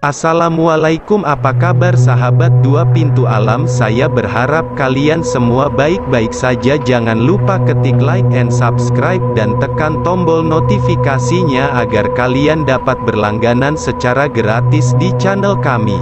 Assalamualaikum, apa kabar sahabat Dua Pintu Alam? Saya berharap kalian semua baik-baik saja. Jangan lupa ketik like and subscribe dan tekan tombol notifikasinya agar kalian dapat berlangganan secara gratis di channel kami.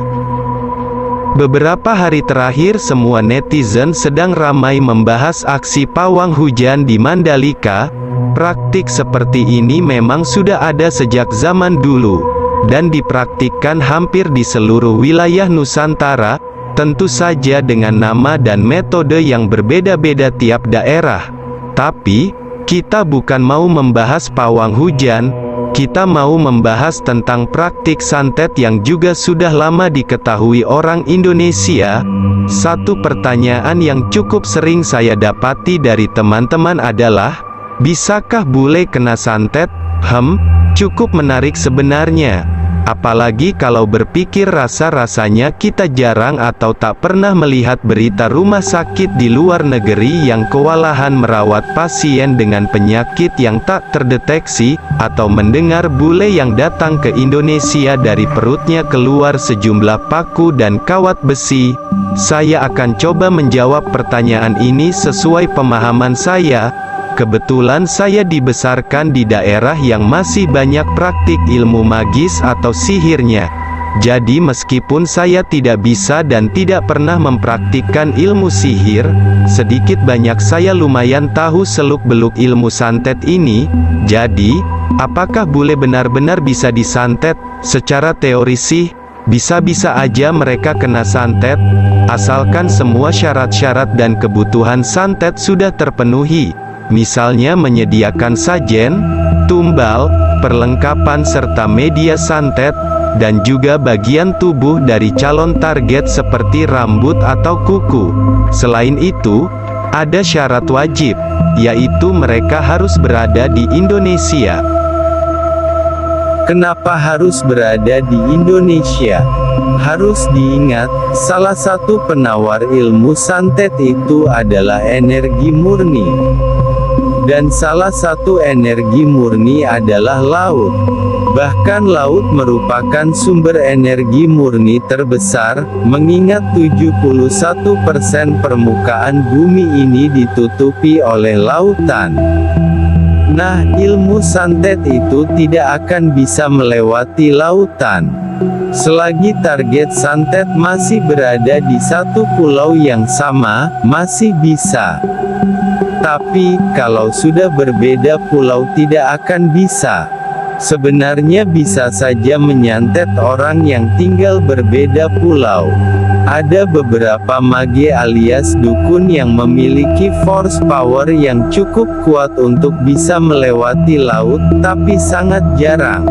Beberapa hari terakhir semua netizen sedang ramai membahas aksi pawang hujan di Mandalika. Praktik seperti ini memang sudah ada sejak zaman dulu dan dipraktikkan hampir di seluruh wilayah Nusantara, tentu saja dengan nama dan metode yang berbeda-beda tiap daerah. Tapi, kita bukan mau membahas pawang hujan, kita mau membahas tentang praktik santet yang juga sudah lama diketahui orang Indonesia. Satu pertanyaan yang cukup sering saya dapati dari teman-teman adalah, bisakah bule kena santet? Cukup menarik sebenarnya. Apalagi kalau berpikir rasa-rasanya kita jarang atau tak pernah melihat berita rumah sakit di luar negeri yang kewalahan merawat pasien dengan penyakit yang tak terdeteksi, atau mendengar bule yang datang ke Indonesia dari perutnya keluar sejumlah paku dan kawat besi. Saya akan coba menjawab pertanyaan ini sesuai pemahaman saya. Kebetulan saya dibesarkan di daerah yang masih banyak praktik ilmu magis atau sihirnya. Jadi meskipun saya tidak bisa dan tidak pernah mempraktikkan ilmu sihir, sedikit banyak saya lumayan tahu seluk-beluk ilmu santet ini. Jadi, apakah bule benar-benar bisa disantet? Secara teori sih, bisa-bisa aja mereka kena santet, asalkan semua syarat-syarat dan kebutuhan santet sudah terpenuhi. Misalnya menyediakan sajen, tumbal, perlengkapan serta media santet, dan juga bagian tubuh dari calon target seperti rambut atau kuku. Selain itu, ada syarat wajib, yaitu mereka harus berada di Indonesia. Kenapa harus berada di Indonesia? Harus diingat, salah satu penawar ilmu santet itu adalah energi murni. Dan salah satu energi murni adalah laut. Bahkan laut merupakan sumber energi murni terbesar, mengingat 71% permukaan bumi ini ditutupi oleh lautan. Nah, ilmu santet itu tidak akan bisa melewati lautan. Selagi target santet masih berada di satu pulau yang sama, masih bisa. Tapi, kalau sudah berbeda pulau tidak akan bisa. Sebenarnya bisa saja menyantet orang yang tinggal berbeda pulau. Ada beberapa mage alias dukun yang memiliki force power yang cukup kuat untuk bisa melewati laut, tapi sangat jarang.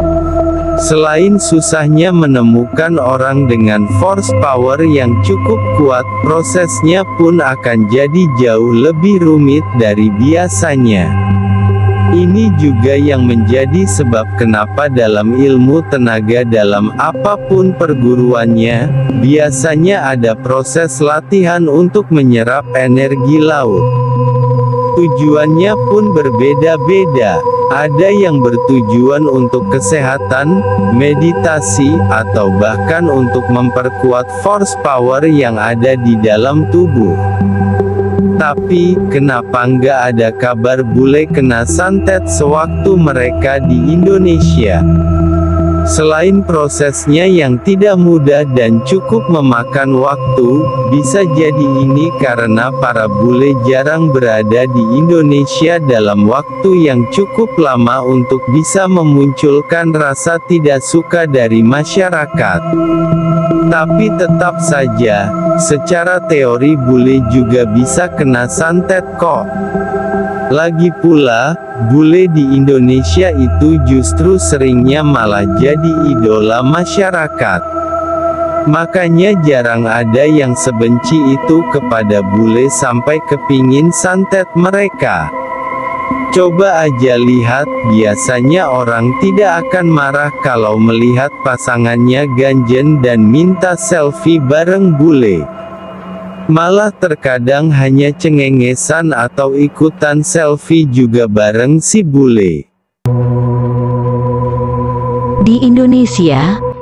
Selain susahnya menemukan orang dengan force power yang cukup kuat, prosesnya pun akan jadi jauh lebih rumit dari biasanya. Ini juga yang menjadi sebab kenapa dalam ilmu tenaga dalam apapun perguruannya, biasanya ada proses latihan untuk menyerap energi laut. Tujuannya pun berbeda-beda. Ada yang bertujuan untuk kesehatan, meditasi, atau bahkan untuk memperkuat force power yang ada di dalam tubuh. Tapi, kenapa nggak ada kabar bule kena santet sewaktu mereka di Indonesia? Selain prosesnya yang tidak mudah dan cukup memakan waktu, bisa jadi ini karena para bule jarang berada di Indonesia dalam waktu yang cukup lama untuk bisa memunculkan rasa tidak suka dari masyarakat. Tapi tetap saja, secara teori bule juga bisa kena santet kok. Lagi pula, bule di Indonesia itu justru seringnya malah jadi idola masyarakat. Makanya jarang ada yang sebenci itu kepada bule sampai kepingin santet mereka. Coba aja lihat, biasanya orang tidak akan marah kalau melihat pasangannya ganjen dan minta selfie bareng bule. Malah terkadang hanya cengengesan atau ikutan selfie juga bareng si bule. Di Indonesia,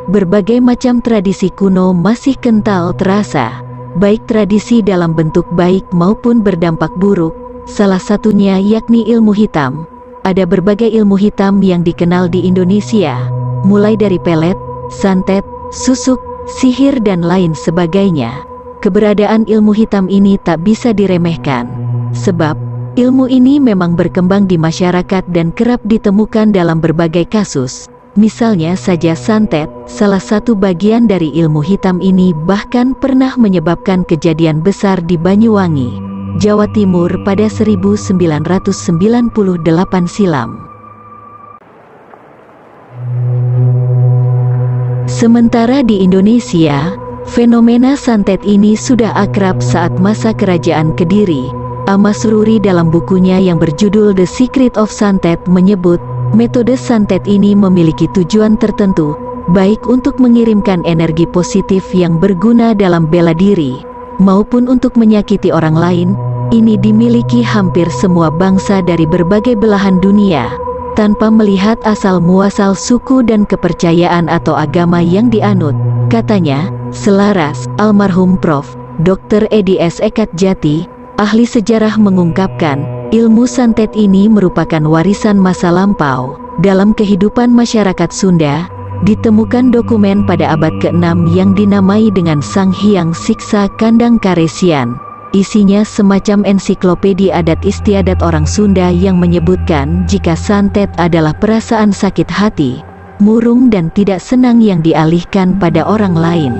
berbagai macam tradisi kuno masih kental terasa, baik tradisi dalam bentuk baik maupun berdampak buruk, salah satunya yakni ilmu hitam. Ada berbagai ilmu hitam yang dikenal di Indonesia, mulai dari pelet, santet, susuk, sihir dan lain sebagainya. Keberadaan ilmu hitam ini tak bisa diremehkan, sebab ilmu ini memang berkembang di masyarakat dan kerap ditemukan dalam berbagai kasus. Misalnya saja santet, salah satu bagian dari ilmu hitam ini bahkan pernah menyebabkan kejadian besar di Banyuwangi, Jawa Timur pada 1998 silam. Sementara di Indonesia, fenomena santet ini sudah akrab saat masa Kerajaan Kediri. Ahmad Sururi dalam bukunya yang berjudul The Secret of Santet menyebut, metode santet ini memiliki tujuan tertentu, baik untuk mengirimkan energi positif yang berguna dalam bela diri, maupun untuk menyakiti orang lain. Ini dimiliki hampir semua bangsa dari berbagai belahan dunia, tanpa melihat asal-muasal suku dan kepercayaan atau agama yang dianut. Katanya, selaras, almarhum Prof. Dr. Edi S. Ekatjati, ahli sejarah mengungkapkan, ilmu santet ini merupakan warisan masa lampau. Dalam kehidupan masyarakat Sunda, ditemukan dokumen pada abad ke-6 yang dinamai dengan Sang Hyang Siksa Kandang Karesian. Isinya semacam ensiklopedi adat istiadat orang Sunda yang menyebutkan jika santet adalah perasaan sakit hati, murung dan tidak senang yang dialihkan pada orang lain.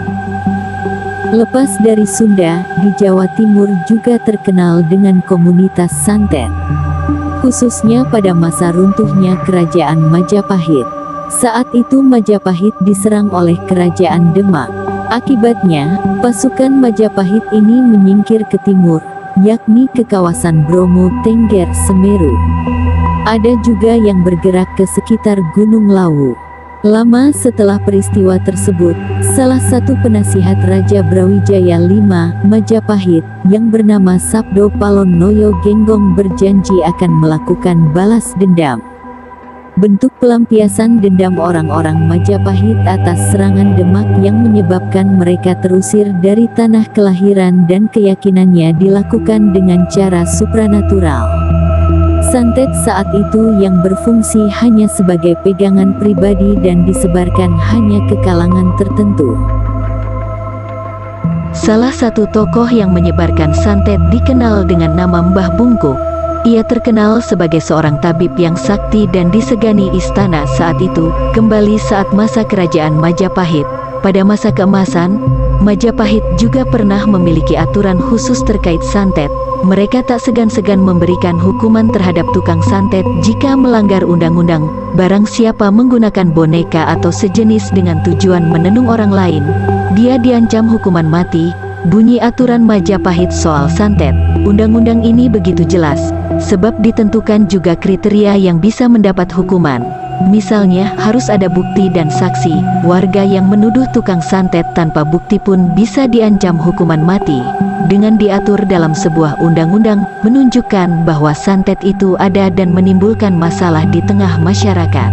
Lepas dari Sunda, di Jawa Timur juga terkenal dengan komunitas santet, khususnya pada masa runtuhnya Kerajaan Majapahit. Saat itu Majapahit diserang oleh Kerajaan Demak. Akibatnya, pasukan Majapahit ini menyingkir ke timur, yakni ke kawasan Bromo Tengger Semeru. Ada juga yang bergerak ke sekitar Gunung Lawu. Lama setelah peristiwa tersebut, salah satu penasihat Raja Brawijaya V Majapahit yang bernama Sabdo Palonoyo Genggong berjanji akan melakukan balas dendam. Bentuk pelampiasan dendam orang-orang Majapahit atas serangan Demak yang menyebabkan mereka terusir dari tanah kelahiran dan keyakinannya dilakukan dengan cara supranatural. Santet saat itu yang berfungsi hanya sebagai pegangan pribadi dan disebarkan hanya ke kalangan tertentu. Salah satu tokoh yang menyebarkan santet dikenal dengan nama Mbah Bungkuk. Ia terkenal sebagai seorang tabib yang sakti dan disegani istana saat itu. Kembali saat masa Kerajaan Majapahit, pada masa keemasan, Majapahit juga pernah memiliki aturan khusus terkait santet. Mereka tak segan-segan memberikan hukuman terhadap tukang santet jika melanggar undang-undang. Barang siapa menggunakan boneka atau sejenis dengan tujuan menenung orang lain, dia diancam hukuman mati. Bunyi aturan Majapahit soal santet. Undang-undang ini begitu jelas, sebab ditentukan juga kriteria yang bisa mendapat hukuman. Misalnya, harus ada bukti dan saksi. Warga yang menuduh tukang santet tanpa bukti pun bisa diancam hukuman mati. Dengan diatur dalam sebuah undang-undang, menunjukkan bahwa santet itu ada dan menimbulkan masalah di tengah masyarakat.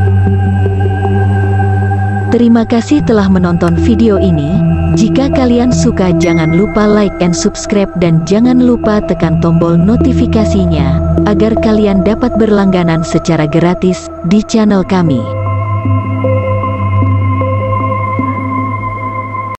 Terima kasih telah menonton video ini. Jika kalian suka, jangan lupa like and subscribe dan jangan lupa tekan tombol notifikasinya agar kalian dapat berlangganan secara gratis di channel kami.